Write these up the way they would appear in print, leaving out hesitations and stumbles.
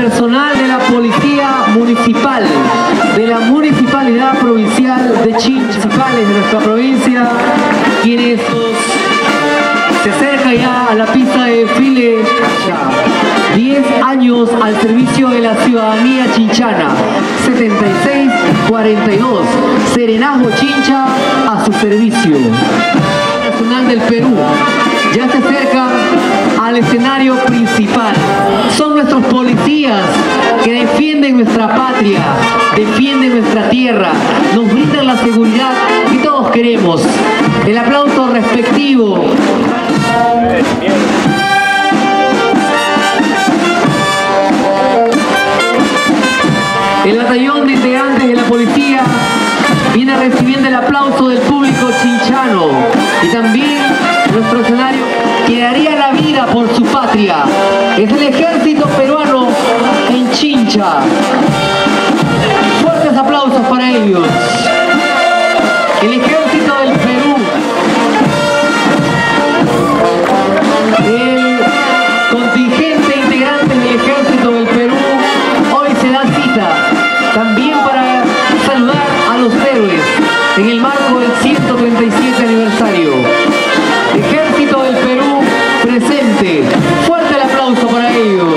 personal de la Policía Municipal, de la Municipalidad Provincial de Chincha, municipales de nuestra provincia, quienes se acercan ya a la pista de desfile. 10 años al servicio de la ciudadanía chinchana, 76-42, Serenazgo Chincha a su servicio. Nacional del Perú ya se acerca al escenario principal. Son nuestros policías que defienden nuestra patria, defienden nuestra tierra, nos brindan la seguridad que todos queremos. El aplauso respectivo. El batallón de integrantes de la policía viene recibiendo el aplauso del público chinchano y también nuestro escenario que daría la vida por su patria. Es el ejército peruano en Chincha. Fuertes aplausos para ellos. El ejército del Perú. El contingente integrante del ejército del Perú hoy se da cita también para saludar a los héroes en el marco del 137 aniversario. Ejército del Perú presente. Fuerte el aplauso para ellos.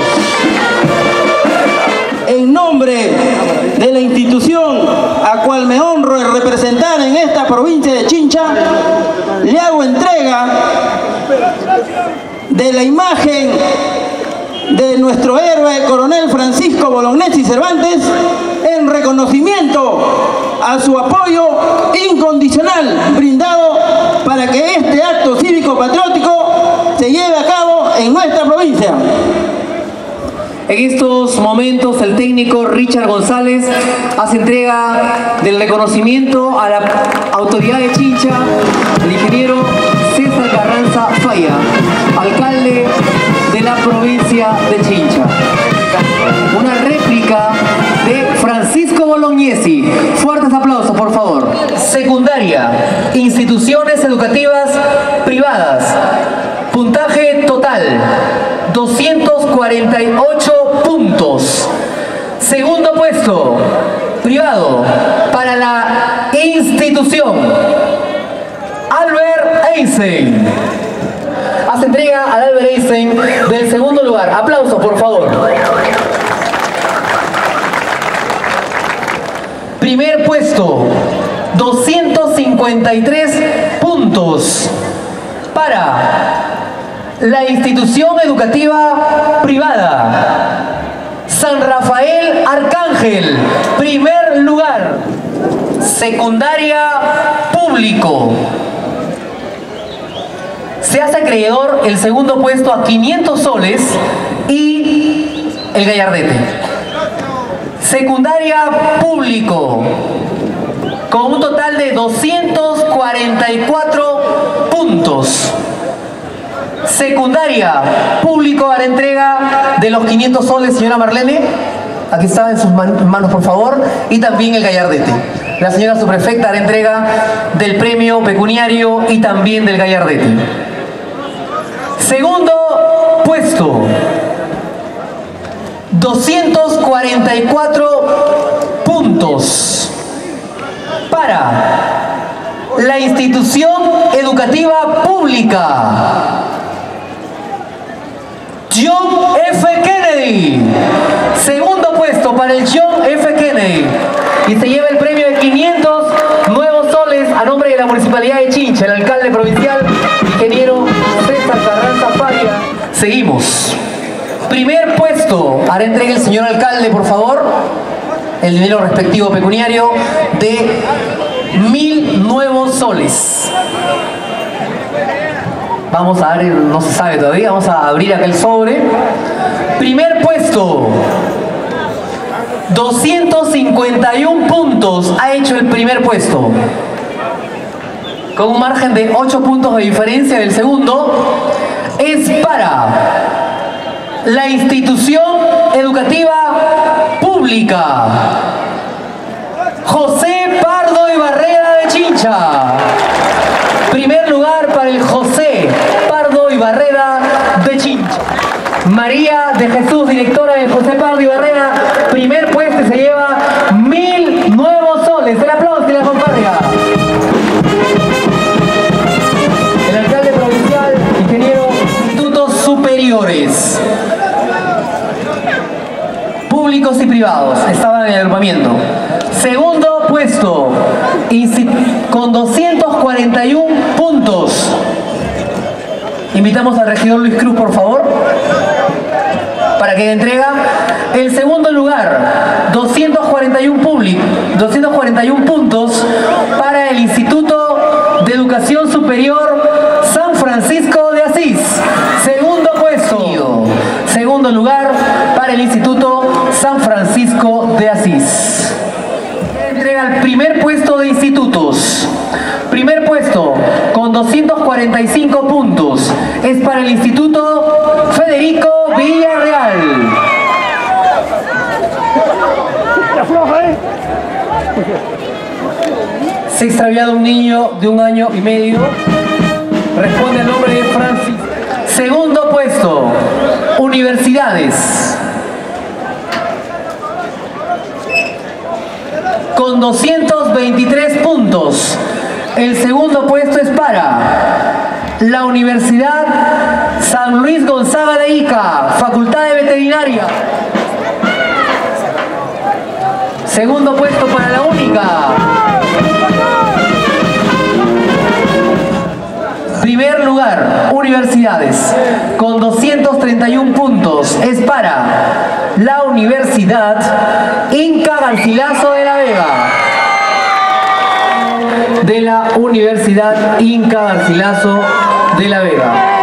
En nombre de la institución a cual me honro de representar en esta provincia de Chincha, le hago entrega de la imagen de nuestro héroe coronel Francisco Bolognesi Cervantes en reconocimiento a su apoyo incondicional brindado para que este acto cívico-patriótico se lleve a cabo en nuestra provincia. En estos momentos el técnico Richard González hace entrega del reconocimiento a la autoridad de Chincha, el ingeniero César Carranza Falla, alcalde de la provincia de Chincha. Una réplica de Francisco Bolognesi. Fuertes aplausos, por favor. Secundaria, instituciones educativas privadas. Puntaje total, 248 puntos. Segundo puesto, privado, para la institución Albert Einstein. Hace entrega al Albert Einstein del segundo lugar. Aplausos, por favor. Primer puesto, 253 puntos para la institución educativa privada San Rafael Arcángel. Primer lugar. Secundaria público. Se hace acreedor el segundo puesto a 500 soles y el gallardete. Secundaria público, con un total de 244 puntos. Secundaria público a la entrega de los 500 soles, señora Marlene. Aquí está en sus manos, por favor. Y también el gallardete. La señora subprefecta hará entrega del premio pecuniario y también del gallardete. Segundo puesto, 244 puntos para la institución educativa pública John F. Kennedy. Segundo puesto para el John F. Kennedy. Y se lleva el premio de 500 nuevos soles a nombre de la Municipalidad de Chincha, el alcalde provincial, ingeniero César Carranza Falla. Seguimos. Primer puesto, hará entrega el señor alcalde, por favor, el dinero respectivo pecuniario de 1000 nuevos soles. Vamos a ver, no se sabe todavía, vamos a abrir aquel sobre. Primer puesto, 251 puntos ha hecho el primer puesto, con un margen de 8 puntos de diferencia del segundo. Es para la institución educativa pública José Pardo y Barrera de Chincha. Primer lugar para el José Pardo y Barrera de Chincha. María de Jesús, directora de José Pardo y Barrera, primer puesto y se lleva 1000 nuevos soles. El aplauso y la fanfarria. El alcalde provincial, ingeniero, institutos superiores, públicos y privados, estaban en el agrupamiento. Segundo puesto, con 241 puntos. Invitamos al regidor Luis Cruz, por favor, para que entrega el segundo lugar, 241 puntos para el Instituto de Educación Superior San Francisco de Asís. Segundo puesto, segundo lugar para el Instituto San Francisco de Asís. Entrega el primer puesto de institutos. Primer puesto con 245 puntos es para el Instituto Federico Villarreal. Se ha extraviado un niño de 1 año y medio. Responde el nombre de Francis. Segundo puesto, universidades. Con 223 puntos. El segundo puesto es para la Universidad San Luis Gonzaga de Ica, Facultad de Veterinaria. Segundo puesto para la única. Primer lugar, universidades, con 231 puntos, es para la Universidad Inca Garcilaso de la Vega. De la Universidad Inca Garcilaso de la Vega.